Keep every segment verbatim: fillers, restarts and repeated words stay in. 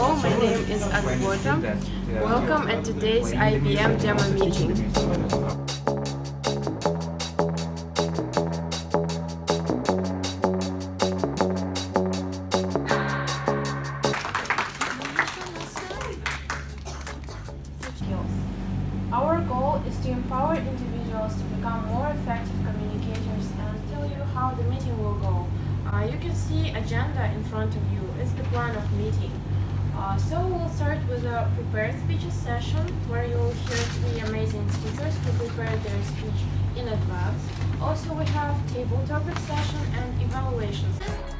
Hello, my name is Agota. Welcome at today's I B M demo meeting. Our goal is to empower individuals to become more effective communicators and tell you how the meeting will go. Uh, you can see agenda in front of you. It's the plan of meeting. Uh, so we'll start with a prepared speeches session where you'll hear three amazing speakers who prepared their speech in advance. Also we have table topic session and evaluations.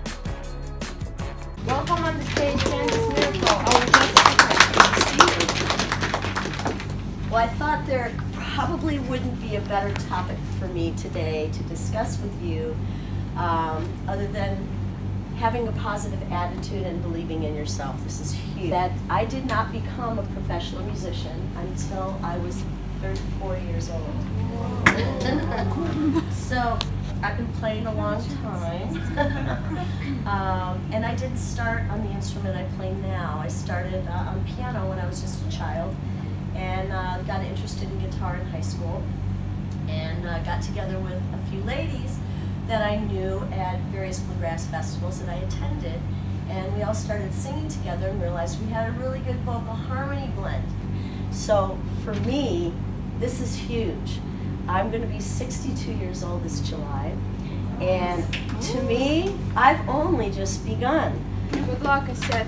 Welcome on the stage, Candice Miracle, our guest speaker. Well, I thought there probably wouldn't be a better topic for me today to discuss with you um, other than having a positive attitude and believing in yourself. This is huge. That I did not become a professional musician until I was thirty-four years old. So I've been playing a long time. um, and I didn't start on the instrument I play now. I started uh, on piano when I was just a child and uh, got interested in guitar in high school and uh, got together with a few ladies that I knew at various bluegrass festivals that I attended, and we all started singing together and realized we had a really good vocal harmony blend. So for me, this is huge. I'm going to be sixty-two years old this July, and to me, I've only just begun. Good luck, I said.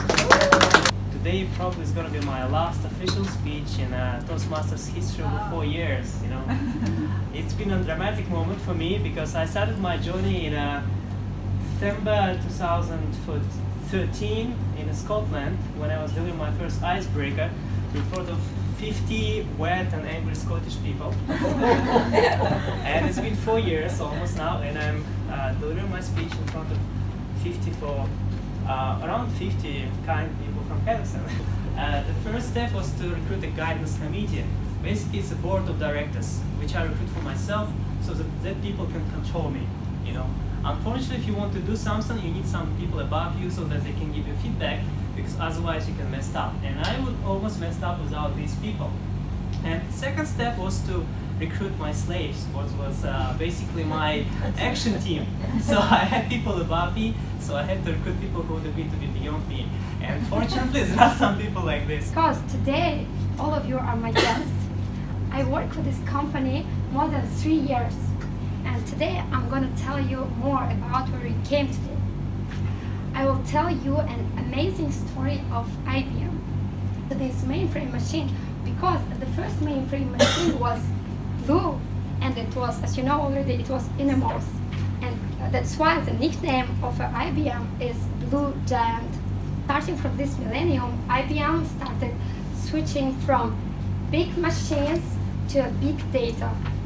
Today probably is going to be my last official speech in uh, Toastmasters history of four years, you know. It's been a dramatic moment for me because I started my journey in uh, December two thousand thirteen in Scotland when I was delivering my first icebreaker in front of fifty wet and angry Scottish people. And it's been four years almost now, and I'm uh, delivering my speech in front of fifty-four, uh, around fifty kind people from Kazakhstan. Uh, the first step was to recruit a guidance committee. Basically, it's a board of directors, which I recruit for myself, so that, that people can control me, you know. Unfortunately, if you want to do something, you need some people above you so that they can give you feedback, because otherwise you can mess up. And I would almost mess up without these people. And the second step was to recruit my slaves, which was uh, basically my action team. So I had people above me, so I had to recruit people who would agree to be beyond me. And fortunately, there are some people like this. Because today, all of you are my guests. I work for this company more than three years. And today, I'm going to tell you more about where we came today. I will tell you an amazing story of I B M. This mainframe machine, because the first mainframe machine was blue, and it was, as you know already, it was innermost. And that's why the nickname of I B M is Blue Giant. Starting from this millennium, I B M started switching from big machines to big data.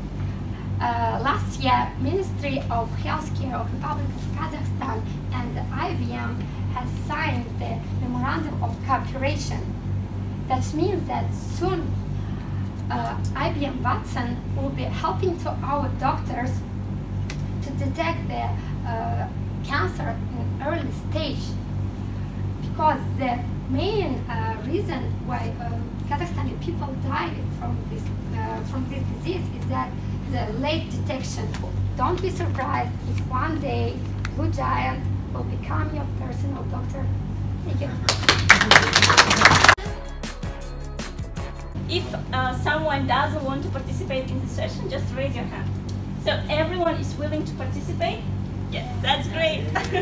Uh, last year, Ministry of Healthcare of Republic of Kazakhstan and I B M has signed the Memorandum of Cooperation. That means that soon uh, I B M Watson will be helping to our doctors to detect the uh, cancer in early stage. Because the main uh, reason why uh, Kazakhstani people die from this uh, from this disease is that the late detection. Don't be surprised if one day Blue Giant will become your personal doctor. Thank you. If uh, someone doesn't want to participate in the session, just raise your hand. So everyone is willing to participate? Yes, that's great.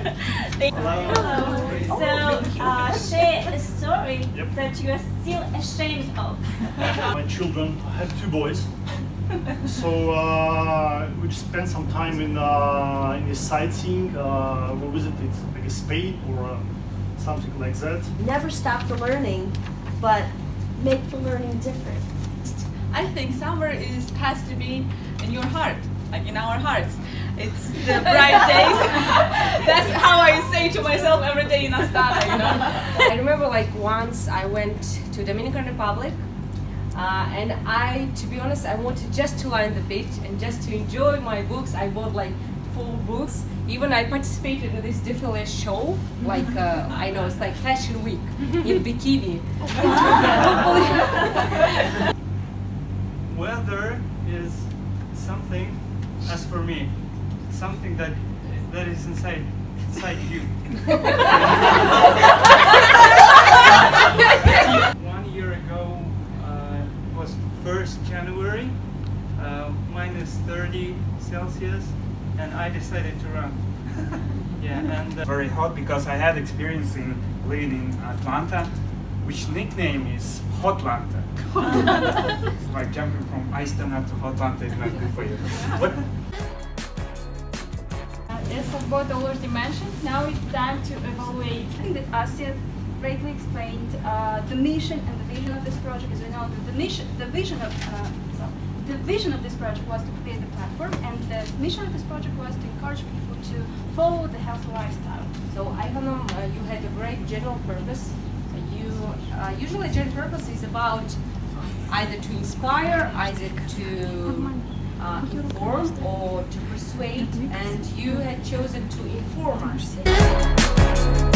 Hello. So uh, share a story yep. that you are still ashamed of. My children, I have two boys. So uh, we just spent some time in uh, in the sightseeing. Uh, we visited like a Spain or uh, something like that. Never stop the learning, but make the learning different. I think summer is has to be in your heart, like in our hearts. It's the bright days. That's how I say to myself every day in Astana, you know. I remember like once I went to Dominican Republic, uh, and I, to be honest, I wanted just to lie on the beach and just to enjoy my books. I bought like four books Even I participated in this defile show, like uh, I know it's like Fashion Week in bikini. Weather is something, as for me, something that that is inside inside you. One year ago uh, was first January, uh, minus thirty Celsius, and I decided to run. Yeah, and uh, very hot because I had experience in living in Atlanta, which nickname is Hotlanta. It's like jumping from Iceland to Hotlanta is not good for you. What? As Both already mentioned, now it's time to evaluate. I think that Asya greatly explained uh, the mission and the vision of this project. As we know, that the mission, the vision of uh, so the vision of this project was to create the platform, and the mission of this project was to encourage people to follow the healthy lifestyle. So Ivanom, uh, you had a great general purpose. You uh, usually general purpose is about either to inspire, either to uh, inform, or to persuade, and you had chosen to inform us.